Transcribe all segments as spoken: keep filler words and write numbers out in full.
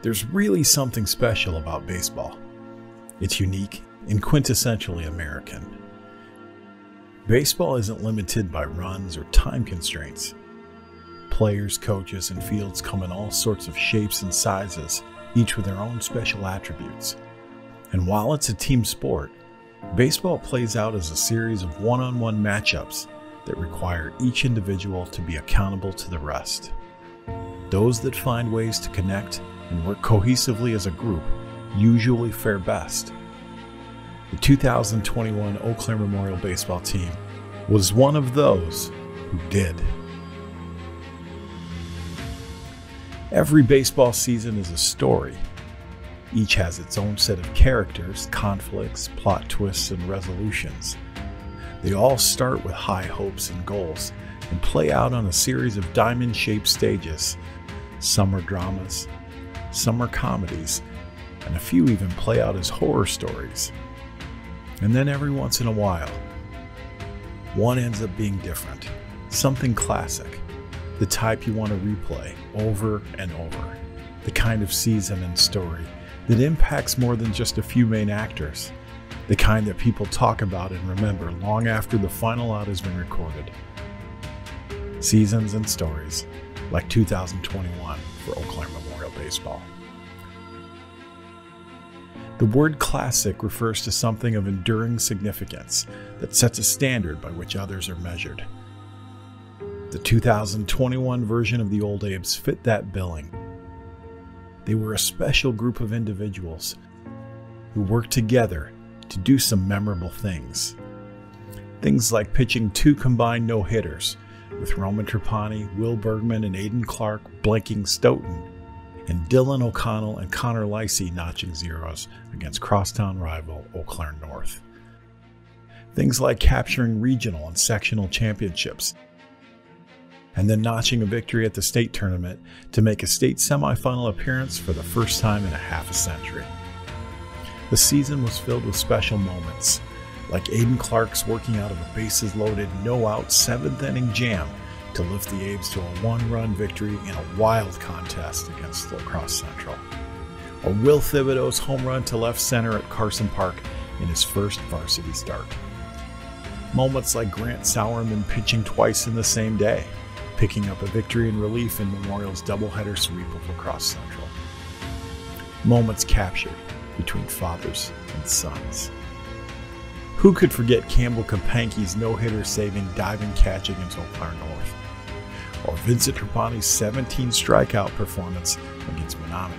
There's really something special about baseball. It's unique and quintessentially American. Baseball isn't limited by runs or time constraints. Players, coaches, and fields come in all sorts of shapes and sizes, each with their own special attributes. And while it's a team sport, baseball plays out as a series of one-on-one matchups that require each individual to be accountable to the rest. Those that find ways to connect and work cohesively as a group usually fare best. The two thousand twenty-one Eau Claire Memorial baseball team was one of those who did. Every baseball season is a story. Each has its own set of characters, conflicts, plot twists, and resolutions. They all start with high hopes and goals and play out on a series of diamond-shaped stages. Some are dramas, some are comedies, and a few even play out as horror stories. And then every once in a while, one ends up being different, something classic, the type you want to replay over and over, the kind of season and story that impacts more than just a few main actors, the kind that people talk about and remember long after the final out has been recorded. Seasons and stories like two thousand twenty-one for Eau Claire Memorial Baseball. The word classic refers to something of enduring significance that sets a standard by which others are measured. The two thousand twenty-one version of the Old Abes fit that billing. They were a special group of individuals who worked together to do some memorable things. Things like pitching two combined no-hitters, with Roman Trapani, Will Bergman, and Aiden Clark blanking Stoughton, and Dylan O'Connell and Connor Lacey notching zeros against crosstown rival Eau Claire North. Things like capturing regional and sectional championships, and then notching a victory at the state tournament to make a state semifinal appearance for the first time in a half a century. The season was filled with special moments, like Aiden Clark's working out of a bases-loaded, no-out seventh inning jam to lift the Abes to a one-run victory in a wild contest against La Crosse Central, or Will Thibodeau's home run to left center at Carson Park in his first varsity start. Moments like Grant Sauerman pitching twice in the same day, picking up a victory in relief in Memorial's doubleheader sweep of La Crosse Central. Moments captured between fathers and sons. Who could forget Campbell Kapanke's no-hitter saving diving catch against Eau Claire North? Or Vincent Trapani's seventeen strikeout performance against Menominee?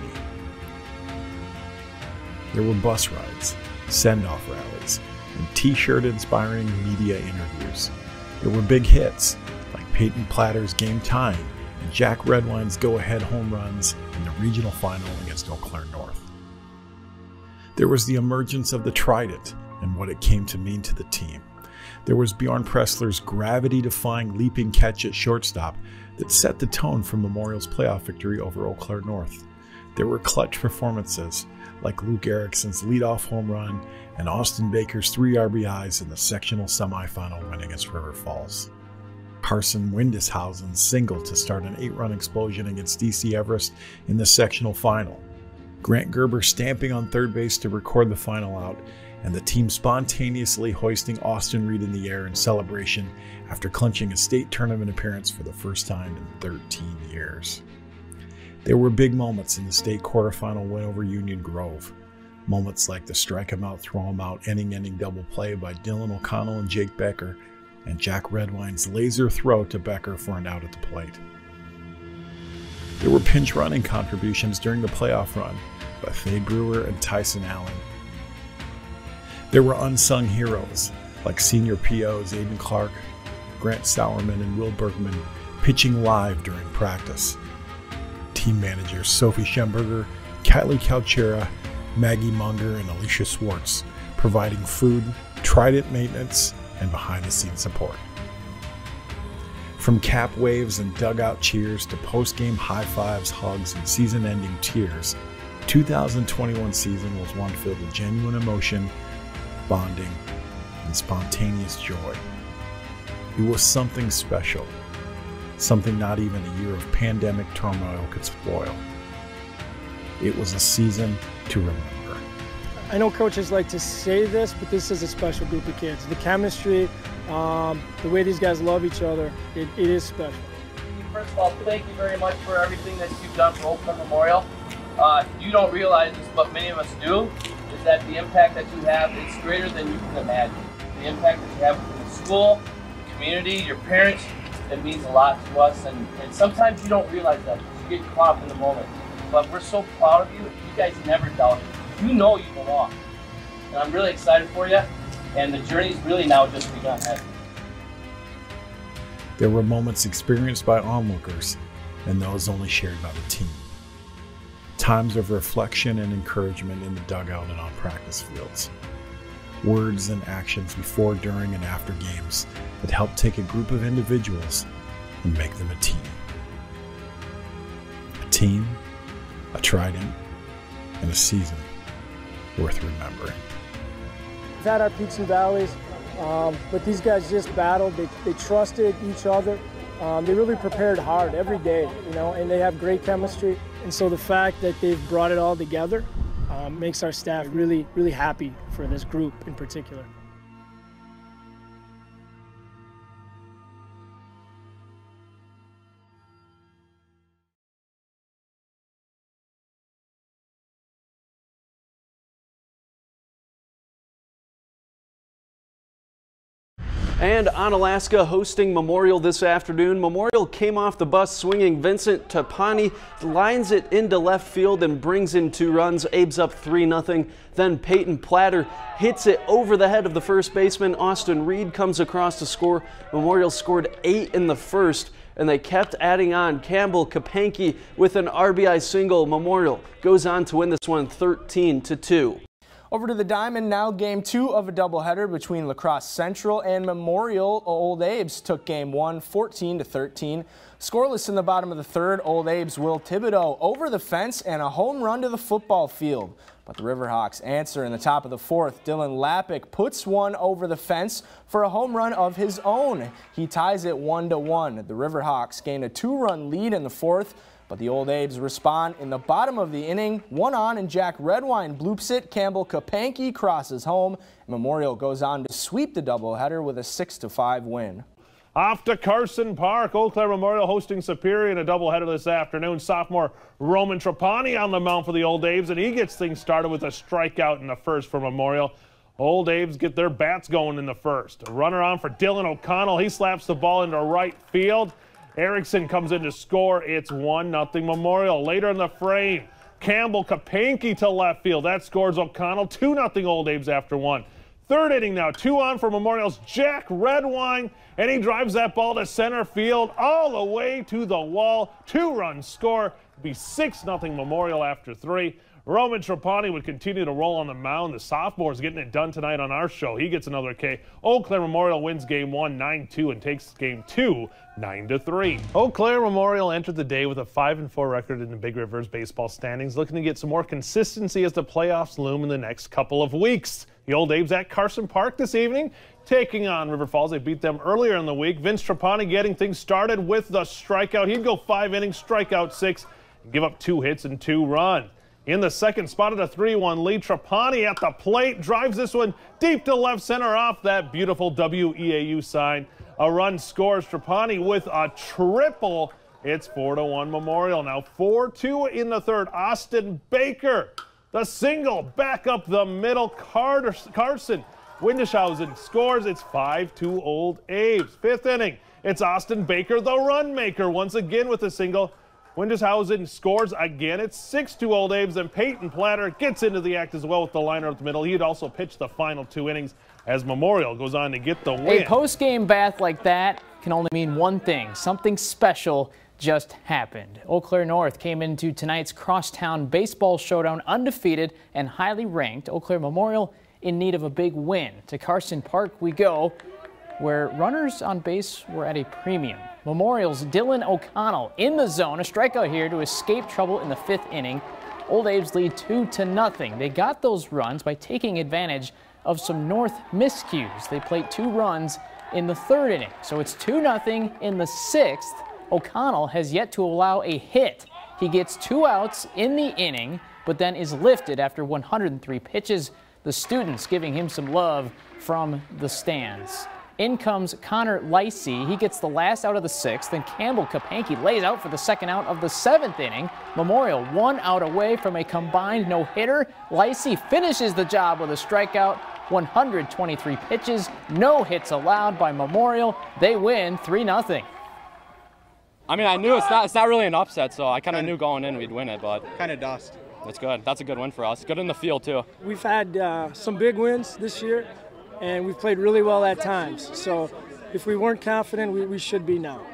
There were bus rides, send-off rallies, and t-shirt inspiring media interviews. There were big hits, like Peyton Platter's game tying and Jack Redwine's go-ahead home runs in the regional final against Eau Claire North. There was the emergence of the Trident and what it came to mean to the team. There was Bjorn Pressler's gravity-defying leaping catch at shortstop that set the tone for Memorial's playoff victory over Eau Claire North. There were clutch performances like Luke Erickson's leadoff home run and Austin Baker's three R B Is in the sectional semifinal win against River Falls. Carson Windishausen's single to start an eight-run explosion against D C Everest in the sectional final. Grant Gerber stamping on third base to record the final out, and the team spontaneously hoisting Austin Reed in the air in celebration after clinching a state tournament appearance for the first time in thirteen years. There were big moments in the state quarterfinal win over Union Grove. Moments like the strike him out, throw him out, inning-ending double play by Dylan O'Connell and Jake Becker, and Jack Redwine's laser throw to Becker for an out at the plate. There were pinch running contributions during the playoff run by Faye Brewer and Tyson Allen. There were unsung heroes like senior P Os Aiden Clark, Grant Sauerman, and Will Bergman pitching live during practice. Team managers Sophie Schemberger, Kylie Calchera, Maggie Munger, and Alicia Swartz providing food, Trident maintenance, and behind-the-scenes support. From cap waves and dugout cheers to post-game high-fives, hugs, and season-ending tears, the two thousand twenty-one season was one filled with genuine emotion, bonding, and spontaneous joy. It was something special, something not even a year of pandemic turmoil could spoil. It was a season to remember. I know coaches like to say this, but this is a special group of kids. The chemistry, um, the way these guys love each other, it, it is special. First of all, thank you very much for everything that you've done for Eau Claire Memorial. Uh, you don't realize this, but many of us do, is that the impact that you have is greater than you can imagine. The impact that you have within the school, the community, your parents, it means a lot to us, and, and sometimes you don't realize that because you get caught up in the moment. But we're so proud of you. You guys never doubt it. You know you belong. And I'm really excited for you, and the journey's really now just begun. There were moments experienced by onlookers and those only shared by the team. Times of reflection and encouragement in the dugout and on practice fields. Words and actions before, during, and after games that help take a group of individuals and make them a team. A team, a Trident, and a season worth remembering. We've had our peaks and valleys, um, but these guys just battled. They, they trusted each other. Um, they really prepared hard every day, you know, and they have great chemistry. And so the fact that they've brought it all together um, makes our staff really, really happy for this group in particular. And Onalaska hosting Memorial this afternoon. Memorial came off the bus swinging. Vincent Tapani lines it into left field and brings in two runs. Abe's up three nothing. Then Peyton Platter hits it over the head of the first baseman. Austin Reed comes across to score. Memorial scored eight in the first, and they kept adding on. Campbell Kapanke with an R B I single. Memorial goes on to win this one thirteen to two. Over to the Diamond now, game two of a doubleheader between La Crosse Central and Memorial. Old Abe's took game one, fourteen to thirteen. Scoreless in the bottom of the third, Old Abe's Will Thibodeau over the fence and a home run to the football field. But the Riverhawks answer in the top of the fourth. Dylan Lappick puts one over the fence for a home run of his own. He ties it one to one. The Riverhawks gain a two-run lead in the fourth. But the Old Abe's respond in the bottom of the inning. One on and Jack Redwine bloops it. Campbell Kapanke crosses home. Memorial goes on to sweep the doubleheader with a six to five win. Off to Carson Park. Eau Claire Memorial hosting Superior in a doubleheader this afternoon. Sophomore Roman Trapani on the mound for the Old Abe's, and he gets things started with a strikeout in the first for Memorial. Old Abe's get their bats going in the first. A runner on for Dylan O'Connell. He slaps the ball into right field. Erickson comes in to score. It's one nothing Memorial. Later in the frame, Campbell Kapanke to left field. That scores O'Connell. two nothing Old Abe's after one. Third inning now. Two on for Memorial's Jack Redwine, and he drives that ball to center field all the way to the wall. Two-run score. Be six nothing Memorial after three. Roman Trapani would continue to roll on the mound. The sophomore's getting it done tonight on our show. He gets another K. Eau Claire Memorial wins game one nine two and takes game two nine to three. Eau Claire Memorial entered the day with a five and four record in the Big Rivers baseball standings, looking to get some more consistency as the playoffs loom in the next couple of weeks. The Old Abe's at Carson Park this evening, taking on River Falls. They beat them earlier in the week. Vince Trapani getting things started with the strikeout. He'd go five innings, strike out six, and give up two hits and two runs. In the second, spotted a three one lead. Trapani at the plate, drives this one deep to left center off that beautiful W I A U sign. A run scores. Trapani with a triple. It's four to one Memorial. Now four two in the third. Austin Baker, the single back up the middle. Carter, Carson Windishausen scores. It's five two Old Abe's. Fifth inning, it's Austin Baker, the run maker, once again with a single. Windishausen scores again. It's six two Old Abe's, and Peyton Platter gets into the act as well with the liner up the middle. He had also pitched the final two innings as Memorial goes on to get the win. A post-game bath like that can only mean one thing. Something special just happened. Eau Claire North came into tonight's crosstown baseball showdown undefeated and highly ranked. Eau Claire Memorial in need of a big win. To Carson Park we go, where runners on base were at a premium. Memorial's Dylan O'Connell in the zone, a strikeout here to escape trouble in the fifth inning. Old Abe's lead two to nothing. They got those runs by taking advantage of some North miscues. They played two runs in the third inning, so it's two nothing in the sixth. O'Connell has yet to allow a hit. He gets two outs in the inning, but then is lifted after one hundred three pitches. The students giving him some love from the stands. In comes Connor Lacey. He gets the last out of the sixth, and Campbell Kapanke lays out for the second out of the seventh inning. Memorial one out away from a combined no-hitter. Lacey finishes the job with a strikeout. one hundred twenty-three pitches, no hits allowed by Memorial. They win three nothing. I mean, I knew it's not, it's not really an upset, so I kind of knew going in we'd win it, but kind of dust. That's good. That's a good win for us. Good in the field, too. We've had uh, some big wins this year, and we've played really well at times. So if we weren't confident, we, we should be now.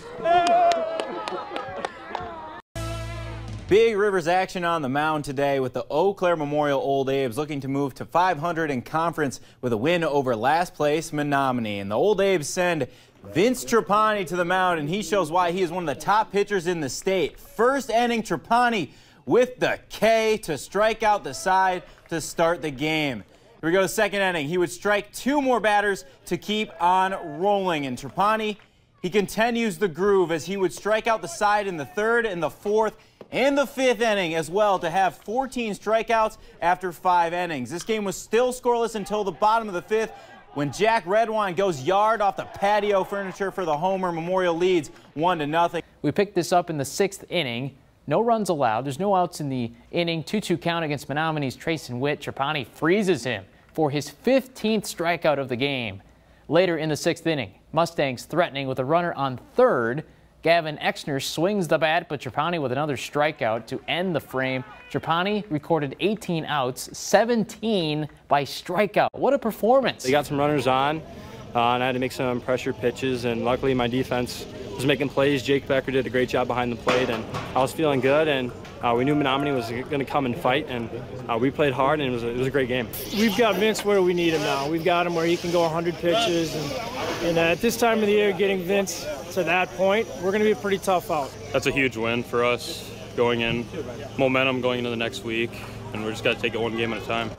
Big Rivers action on the mound today with the Eau Claire Memorial Old Abe's looking to move to five hundred in conference with a win over last place Menominee. And the Old Abe's send Vince Trapani to the mound, and he shows why he is one of the top pitchers in the state. First inning, Trapani with the K to strike out the side to start the game. Here we go, second inning. He would strike two more batters to keep on rolling. And Trapani, he continues the groove as he would strike out the side in the third and the fourth and the fifth inning as well to have fourteen strikeouts after five innings. This game was still scoreless until the bottom of the fifth when Jack Redwine goes yard off the patio furniture for the homer. Memorial leads one to nothing. We picked this up in the sixth inning. No runs allowed. There's no outs in the inning. two two count against Menominee's Trayson Witt. Trapani freezes him for his fifteenth strikeout of the game. Later in the sixth inning, Mustangs threatening with a runner on third. Gavin Exner swings the bat, but Trapani with another strikeout to end the frame. Trapani recorded eighteen outs, seventeen by strikeout. What a performance. They got some runners on, uh, and I had to make some pressure pitches, and luckily my defense was making plays. Jake Becker did a great job behind the plate, and I was feeling good, and uh, we knew Menominee was going to come and fight, and uh, we played hard, and it was, a, it was a great game. We've got Vince where we need him now. We've got him where he can go one hundred pitches, and, and uh, at this time of the year, getting Vince to that point, we're going to be a pretty tough out. That's a huge win for us going in, momentum going into the next week, and we're just got to take it one game at a time.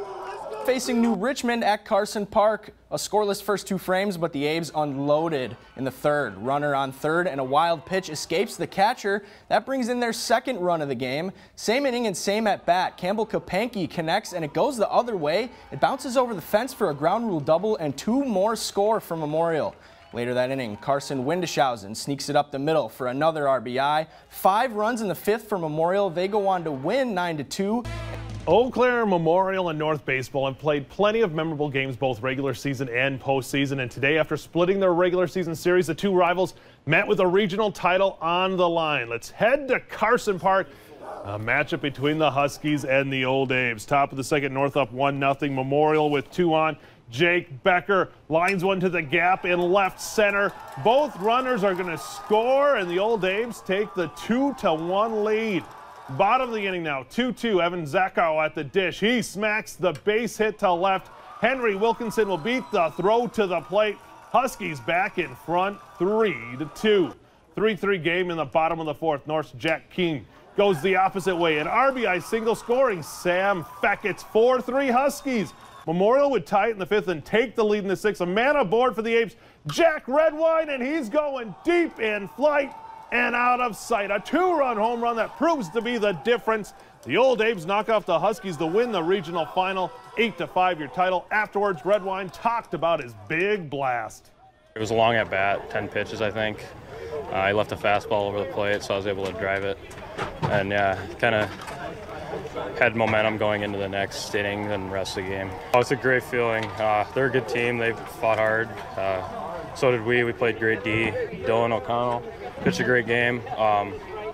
Facing New Richmond at Carson Park, a scoreless first two frames, but the Abes unloaded in the third. Runner on third and a wild pitch escapes the catcher. That brings in their second run of the game. Same inning and same at bat. Campbell Kapanke connects and it goes the other way. It bounces over the fence for a ground rule double and two more score for Memorial. Later that inning, Carson Windeshausen sneaks it up the middle for another R B I. Five runs in the fifth for Memorial. They go on to win nine to two. Eau Claire Memorial and North Baseball have played plenty of memorable games both regular season and postseason, and today after splitting their regular season series, the two rivals met with a regional title on the line. Let's head to Carson Park, a matchup between the Huskies and the Old Abes. Top of the second, North up one nothing. Memorial with two on. Jake Becker lines one to the gap in left center. Both runners are going to score, and the Old Abes take the two to one lead. Bottom of the inning now, two two, Evan Zackow at the dish. He smacks the base hit to left. Henry Wilkinson will beat the throw to the plate. Huskies back in front, three to two. three three game in the bottom of the fourth. North's Jack King goes the opposite way. An R B I single scoring Sam Feckett's four three Huskies. Memorial would tie it in the fifth and take the lead in the sixth. A man aboard for the Apes, Jack Redwine, and he's going deep in flight and out of sight. A two-run home run that proves to be the difference. The Old Apes knock off the Huskies to win the regional final, eight to five your title. Afterwards, Redwine talked about his big blast. It was a long at bat, ten pitches I think. Uh, I left a fastball over the plate, so I was able to drive it. And yeah, kind of had momentum going into the next inning and the rest of the game. Oh, it's a great feeling. Uh, they're a good team. They fought hard. Uh, so did we. We played great D. Dylan O'Connell pitched a great game. Um,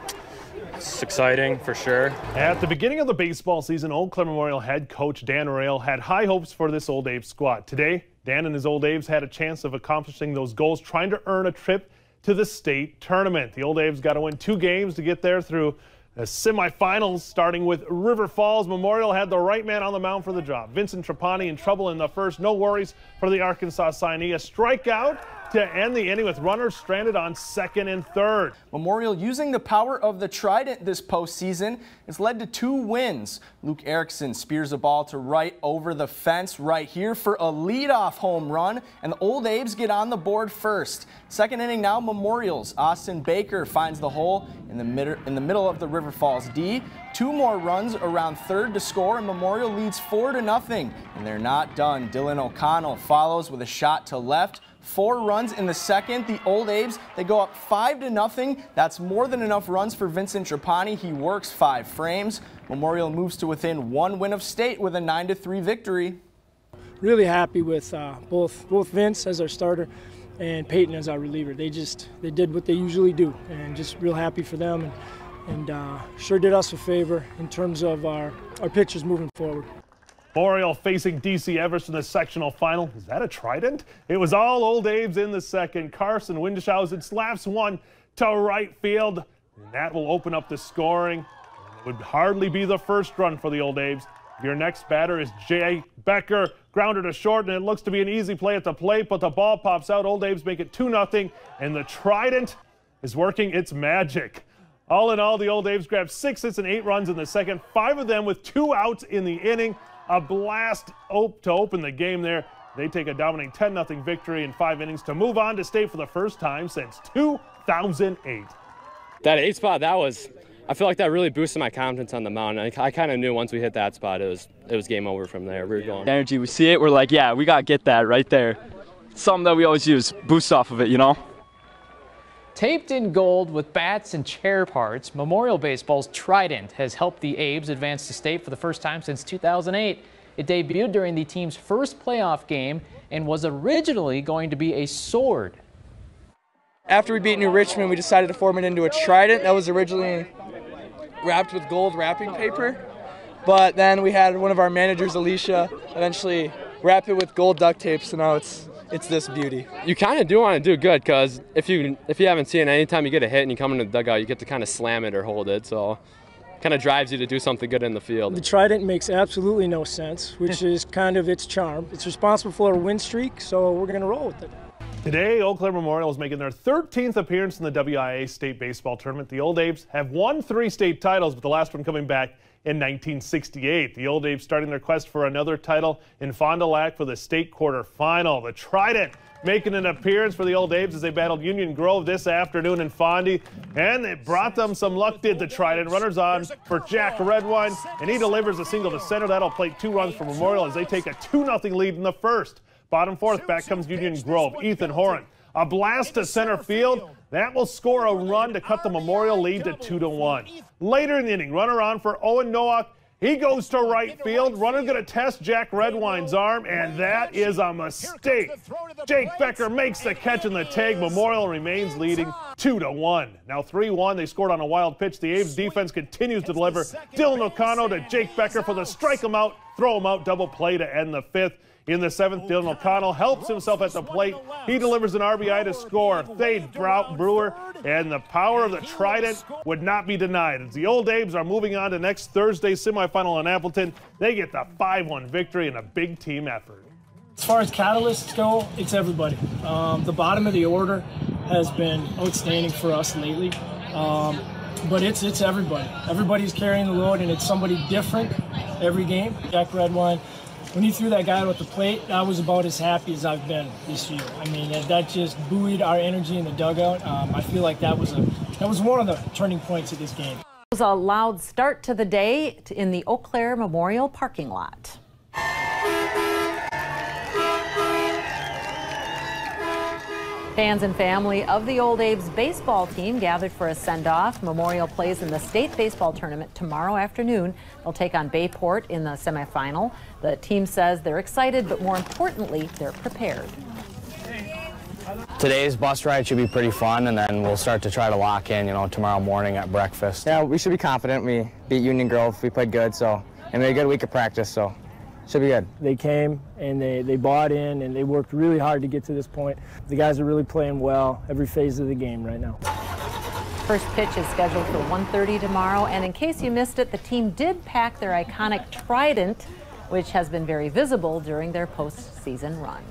it's exciting for sure. At the beginning of the baseball season, Eau Claire Memorial head coach Dan Rail had high hopes for this Old Abe squad. Today, Dan and his Old Abes had a chance of accomplishing those goals, trying to earn a trip to the state tournament. The Old Abes got to win two games to get there through the semifinals, starting with River Falls. Memorial had the right man on the mound for the job. Vincent Trapani in trouble in the first. No worries for the Arkansas signee. A strikeout to end the inning with runners stranded on second and third. Memorial using the power of the Trident this postseason has led to two wins. Luke Erickson spears a ball to right over the fence right here for a leadoff home run, and the Old Abes get on the board first. Second inning now, Memorial's Austin Baker finds the hole in the, mid in the middle of the River Falls D. two more runs around third to score, and Memorial leads four to nothing. And they're not done. Dylan O'Connell follows with a shot to left. Four runs in the second. The Old Abe's, they go up five to nothing. That's more than enough runs for Vincent Trapani. He works five frames. Memorial moves to within one win of state with a nine to three victory. Really happy with uh, both both Vince as our starter and Peyton as our reliever. They just they did what they usually do, and just real happy for them, and, and uh, sure did us a favor in terms of our, our pitchers moving forward. Memorial facing D C Everest in the sectional final. Is that a Trident? It was all Old Abe's in the second. Carson Windschausen slaps one to right field, and that will open up the scoring. It would hardly be the first run for the Old Abe's. Your next batter is Jay Becker, grounder to short, and it looks to be an easy play at the plate, but the ball pops out. Old Abe's make it two nothing, and the Trident is working its magic. All in all, the Old Abe's grabbed six hits and eight runs in the second, five of them with two outs in the inning. A blast op to open the game there. They take a dominating ten nothing victory in five innings to move on to state for the first time since two thousand eight. That eight spot, that was, I feel like that really boosted my confidence on the mound. I, I kind of knew once we hit that spot, it was it was game over from there. We were going. Energy, we see it, we're like, yeah, we got to get that right there. Something that we always use, boost off of it, you know? Taped in gold with bats and chair parts, Memorial Baseball's Trident has helped the Abe's advance to state for the first time since two thousand eight. It debuted during the team's first playoff game and was originally going to be a sword. After we beat New Richmond, we decided to form it into a Trident that was originally wrapped with gold wrapping paper. But then we had one of our managers, Alicia, eventually wrap it with gold duct tape, so now it's It's this beauty. You kind of do want to do good, because if you if you haven't seen it, anytime you get a hit and you come into the dugout, you get to kind of slam it or hold it. So kind of drives you to do something good in the field. The Trident makes absolutely no sense, which is kind of its charm. It's responsible for a win streak, so we're going to roll with it. Today, Eau Claire Memorial is making their thirteenth appearance in the W I A A State Baseball Tournament. The Old Abe's have won three state titles, but the last one coming back in nineteen sixty-eight. The Old Abe's starting their quest for another title in Fond du Lac for the state quarterfinal. The Trident making an appearance for the Old Abe's as they battled Union Grove this afternoon in Fondy, and it brought them some luck, did the Trident. Runners on for Jack Redwine, and he delivers a single to center. That'll plate two runs for Memorial as they take a two nothing lead in the first. Bottom fourth, back comes Union Grove. Ethan Horan, a blast to center field. That will score a run to cut the Memorial lead to two to one. Later in the inning, runner on for Owen Nowak. He goes to right field. Runner going to test Jack Redwine's arm, and that is a mistake. Jake Becker makes the catch in the tag. Memorial remains leading two to one. Now three one. They scored on a wild pitch. The Abe's defense continues to deliver. Dylan O'Connell to Jake Becker for the strike him out, throw him out, double play to end the fifth. In the seventh, Dylan O'Connell helps himself at the plate. He delivers an R B I to score. Thade Brewer, and the power of the Trident would not be denied. As the Old Abe's are moving on to next Thursday's semifinal in Appleton, they get the five one victory in a big team effort. As far as catalysts go, it's everybody. Um, the bottom of the order has been outstanding for us lately, um, but it's it's everybody. Everybody's carrying the load, and it's somebody different every game. Jack Redwine, when he threw that guy out at the plate, I was about as happy as I've been this year. I mean, that just buoyed our energy in the dugout. Um, I feel like that was a that was one of the turning points of this game. It was a loud start to the day in the Eau Claire Memorial parking lot. Fans and family of the Old Abe's baseball team gathered for a send-off. Memorial plays in the state baseball tournament tomorrow afternoon. They'll take on Bayport in the semifinal. The team says they're excited, but more importantly, they're prepared. Today's bus ride should be pretty fun, and then we'll start to try to lock in, you know, tomorrow morning at breakfast. Yeah, we should be confident. We beat Union Grove. We played good, so, and we had a good week of practice, so should be good. They came and they, they bought in and they worked really hard to get to this point. The guys are really playing well every phase of the game right now. First pitch is scheduled for one thirty tomorrow, and in case you missed it, the team did pack their iconic Trident, which has been very visible during their postseason run.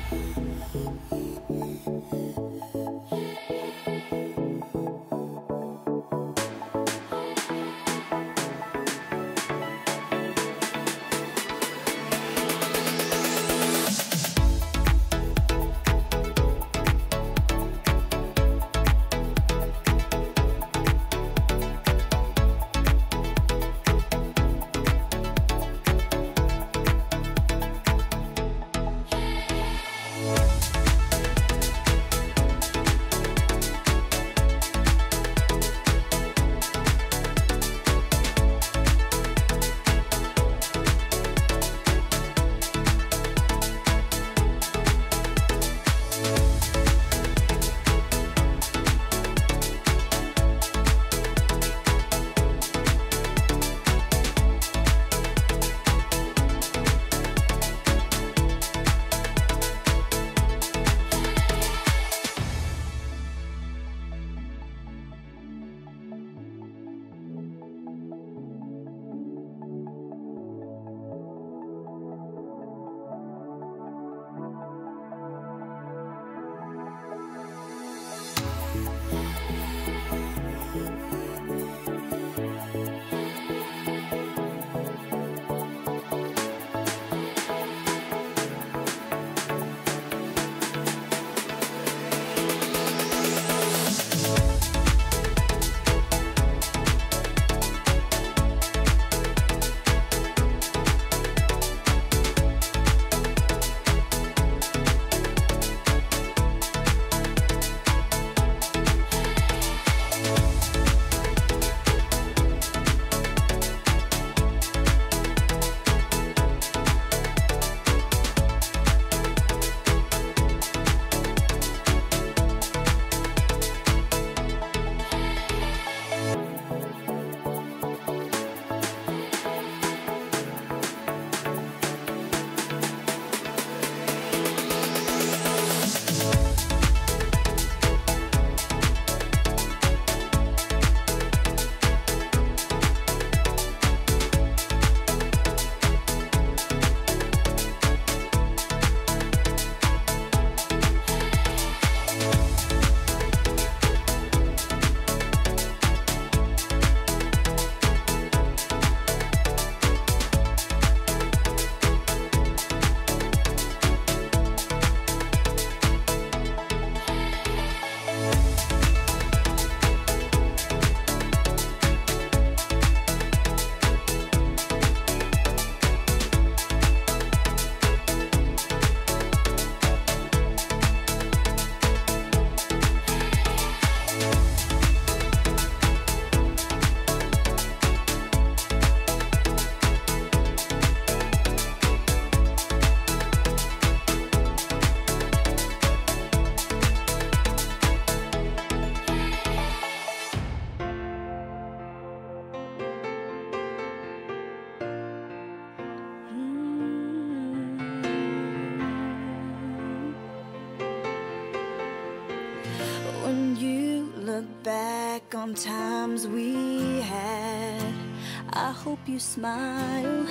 back on times we had, I hope you smile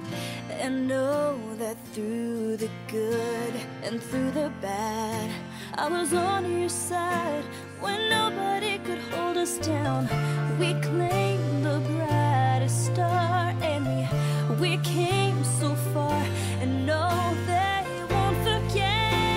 and know that through the good and through the bad, I was on your side when nobody could hold us down. We claimed the brightest star and we, we came so far, and no, they won't forget.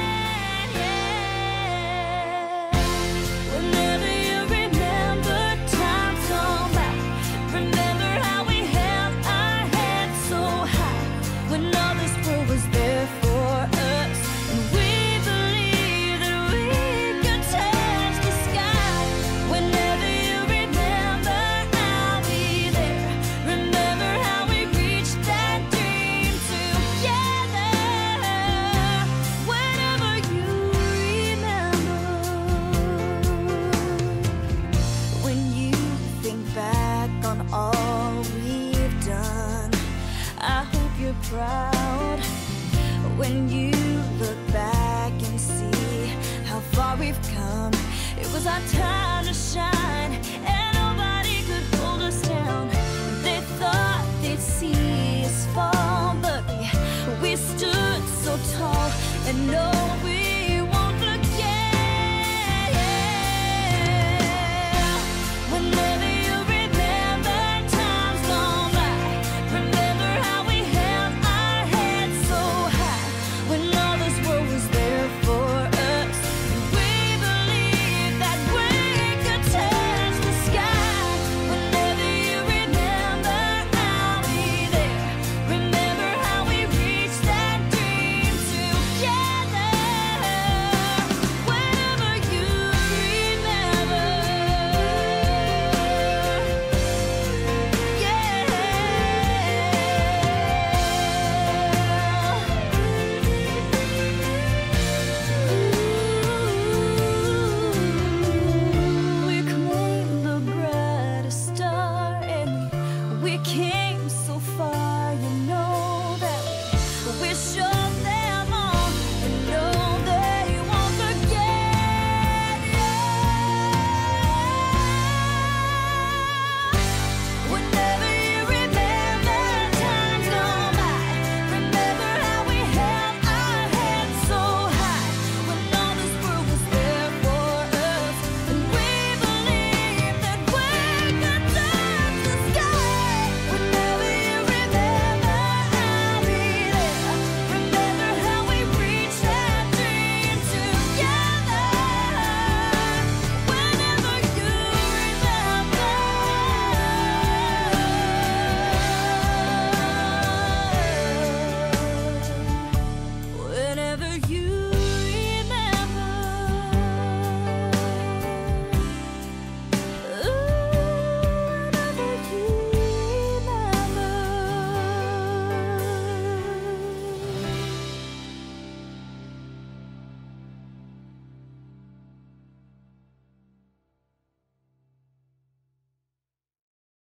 Yeah. Whenever you remember times gone by, remember how we held our heads so high when all this world was there for us, and we believed that we could touch the sky. Whenever you remember, I'll be there. Remember how we reached that dream together. Whenever you remember, when you think back on all we've done, I hope you're proud. When you look back and see how far we've come, it was our time to shine, and nobody could hold us down. They thought they'd see us fall, but we, we stood so so tall and no we